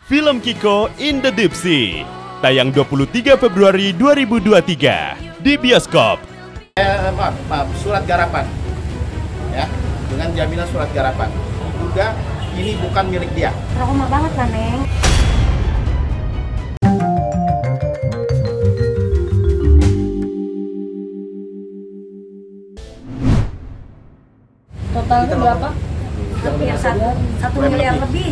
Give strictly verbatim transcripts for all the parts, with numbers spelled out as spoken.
Film Kiko in the Deep Sea, tayang dua puluh tiga Februari dua ribu dua puluh tiga di bioskop. Eh, maaf, maaf, surat garapan, ya, dengan jaminan surat garapan. Juga ini bukan milik dia. Trauma banget lah, Neng. Totalnya berapa? Hampir satu, satu miliar lebih.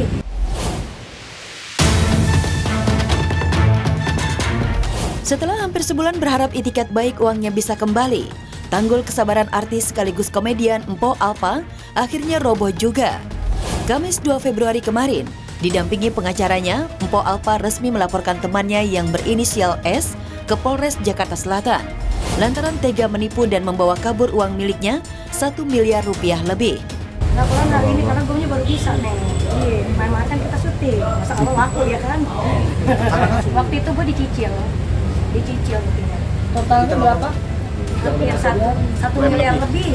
Setelah hampir sebulan berharap itikat baik uangnya bisa kembali, tanggul kesabaran artis sekaligus komedian Mpok Alpa akhirnya roboh juga. Kamis dua Februari kemarin, didampingi pengacaranya, Mpok Alpa resmi melaporkan temannya yang berinisial S ke Polres Jakarta Selatan lantaran tega menipu dan membawa kabur uang miliknya satu miliar rupiah lebih. Laporan hari ini karena gue baru bisa, Neng. Iya, main-main kan kita syuting, masa Allah laku ya kan? Waktu itu gue dicicil, dicicil buktinya. Totalnya berapa? Hampir satu, satu miliar lebih.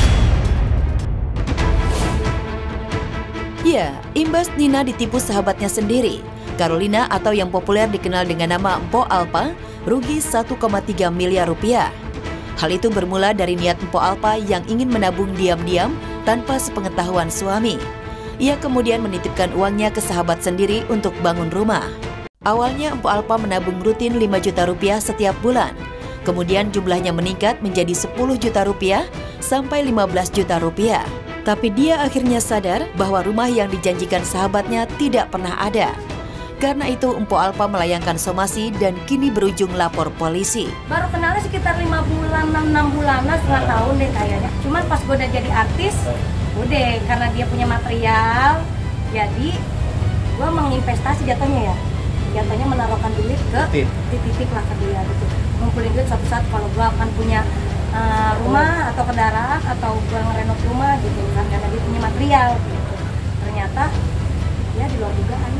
Ya, imbas Nina ditipu sahabatnya sendiri. Carolina atau yang populer dikenal dengan nama Mpok Alpa rugi satu koma tiga miliar rupiah. Hal itu bermula dari niat Mpok Alpa yang ingin menabung diam-diam tanpa sepengetahuan suami. Ia kemudian menitipkan uangnya ke sahabat sendiri untuk bangun rumah. Awalnya Mpok Alpa menabung rutin lima juta rupiah setiap bulan. Kemudian jumlahnya meningkat menjadi sepuluh juta rupiah sampai lima belas juta rupiah. Tapi dia akhirnya sadar bahwa rumah yang dijanjikan sahabatnya tidak pernah ada. Karena itu Mpok Alpa melayangkan somasi dan kini berujung lapor polisi. Baru kenalnya sekitar lima bulan, enam bulanan, setengah tahun deh kayaknya. Cuman pas gue udah jadi artis, udah karena dia punya material, jadi gue menginvestasi jatuhnya ya. Jatuhnya menaruhkan duit ke titik-titik lah ke dia gitu. Ngumpulin duit suatu saat kalau gue akan punya uh, rumah atau kendaraan atau gue ngerenov rumah gitu kan, karena dia punya material gitu. Ternyata ya di luar dugaan.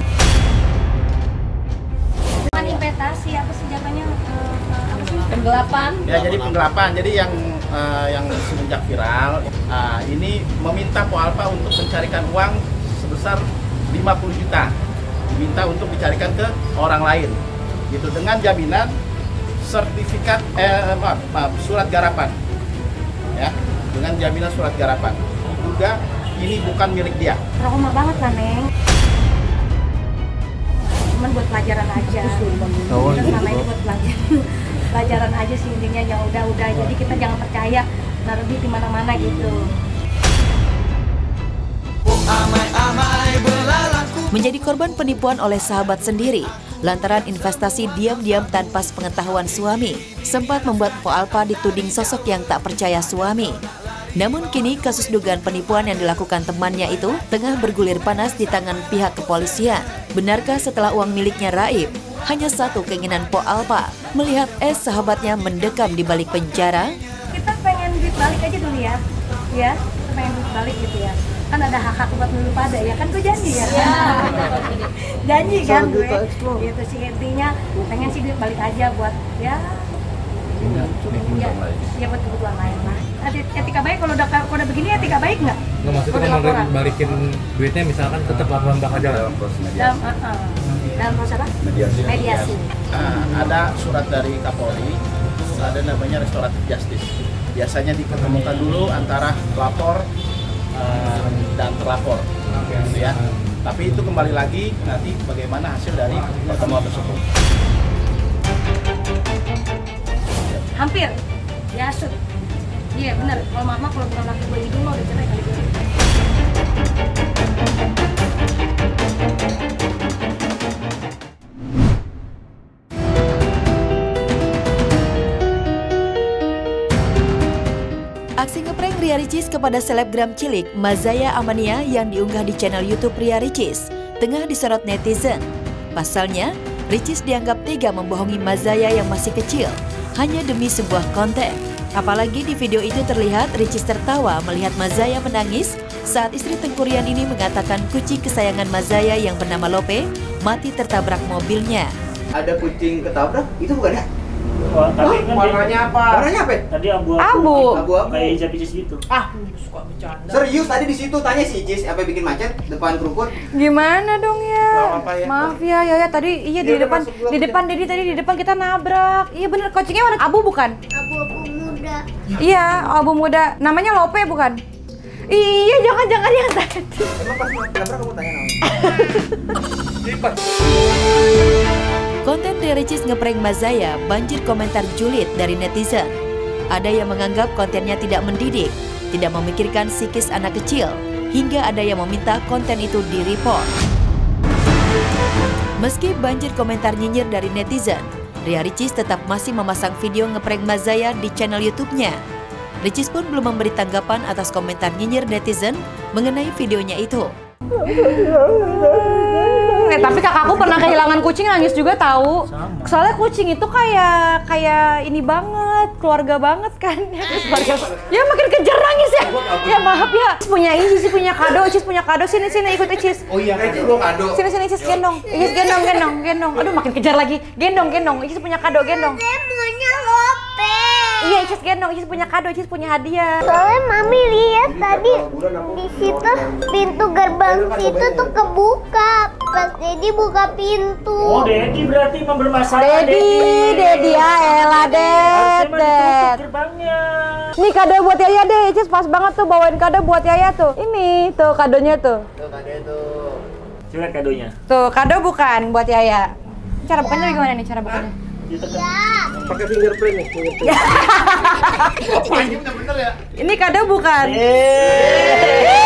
Bukan investasi, apa sih jatuhnya uh, apa sih? Penggelapan. Ya, jadi penggelapan. Jadi yang uh, yang semenjak viral uh, ini meminta Mpok Alpa untuk mencarikan uang sebesar lima puluh juta. Diminta untuk dicarikan ke orang lain. Gitu dengan jaminan sertifikat eh maaf, maaf surat garapan. Ya, dengan jaminan surat garapan. Juga ini bukan milik dia. Trauma banget lah, Neng. Cuman buat pelajaran aja. Oh, kita selama ini buat pelajaran, pelajaran aja sih intinya, yang udah-udah. Jadi kita jangan percaya naruh duit di mana-mana gitu. Menjadi korban penipuan oleh sahabat sendiri lantaran investasi diam-diam tanpa sepengetahuan suami sempat membuat Mpok Alpa dituding sosok yang tak percaya suami. Namun kini kasus dugaan penipuan yang dilakukan temannya itu tengah bergulir panas di tangan pihak kepolisian. Benarkah setelah uang miliknya raib, hanya satu keinginan Mpok Alpa, melihat S sahabatnya mendekam di balik penjara? Kita pengen duit balik aja dulu ya, ya kita pengen duit balik gitu ya. Kan ada hak-hak buat dulu pada ya, kan gue janji ya, ya. Janji kan gue, gitu sih intinya. Pengen sih duit balik aja buat ya, ya, ya buat kebutuhan lain lah. Etika baik kalau udah kalau udah begini etika baik nggak? Nggak, maksudnya kalau balikin duitnya misalkan tetap laporan belakang aja dalam proses mediasi. Dalam, uh, uh, dalam proses apa? Mediasi. Mediasi. Uh, ada surat dari Kapolri, ada namanya restoratif justice. Biasanya diketemukan dulu antara lapor uh, dan terlapor, gitu ya. Tapi itu kembali lagi nanti bagaimana hasil dari pertemuan tersebut. Hampir, ya sud. Iya benar, kalau mama kalau bukan laki gue hidung mau udah cerai kali gitu. Aksi ngeprank Ria Ricis kepada selebgram cilik Mazaya Amania yang diunggah di channel YouTube Ria Ricis tengah disorot netizen. Pasalnya, Ricis dianggap tega membohongi Mazaya yang masih kecil hanya demi sebuah konten. Apalagi di video itu terlihat Ricis tertawa melihat Mazaya menangis saat istri Tengkurian ini mengatakan kucing kesayangan Mazaya yang bernama Lope mati tertabrak mobilnya. Ada kucing ketabrak? Itu bukan ya? Wah, tapi kan warnanya apa? Warnanya apa? tadi abu-abu. Abu. Abu-abu. Kayak hijab hijab gitu. Ah, suka bercanda. Serius tadi di situ tanya si Cis apa bikin macet depan kerukut? Gimana dong ya? Gak apa-apa ya. Maaf ya, ya, ya tadi iya di Dia udah depan masuk duluan, di depan Dedi tadi di depan kita nabrak. Iya bener, kucingnya warna abu bukan? Abu-abu muda. Iya, abu muda. Namanya Lope bukan? Iya, jangan-jangan yang tadi. Emang pas mau nabrak kamu tanya namanya? Konten dari Ricis ngeprank Mazaya banjir komentar julid dari netizen. Ada yang menganggap kontennya tidak mendidik, tidak memikirkan psikis anak kecil, hingga ada yang meminta konten itu di-report. Meski banjir komentar nyinyir dari netizen, Ria Ricis tetap masih memasang video ngeprank Mazaya di channel YouTube-nya. Ricis pun belum memberi tanggapan atas komentar nyinyir netizen mengenai videonya itu. Eh, tapi kakakku pernah kehilangan kucing nangis juga tahu. Sama. Soalnya kucing itu kayak kayak ini banget, keluarga banget kan. Keluarga. Ya makin kejar nangis ya. Ya maaf ya. Icis punya Icis punya kado, Icis punya kado. Sini sini ikut Icis. Oh iya, Icis lu kado. Sini sini Icis gendong. Icis gendong gendong gendong. Aduh makin kejar lagi. Gendong gendong. Icis punya kado gendong. Saya punya Lope. Iya Icis gendong. Icis punya kado. Icis punya hadiah. Soalnya Mami lihat tadi di situ pintu gerbang situ tuh kebuka. Pas Dedi buka pintu. Oh, Dedi berarti emang bermasalah. Dedi, Dedi ya elah Harusnya mah Det. ditutup gerbangnya. Nih kado buat Yaya deh, Icis pas banget tuh bawain kado buat Yaya tuh. Ini tuh kadonya tuh. Tuh kado tuh. Coba kadonya. Tuh kado bukan buat Yaya. Cara bukannya gimana nih cara bukannya? Pakai fingerprint nih, fingerprint. Apa ini bener-bener ya? Ini kado bukan? Eh.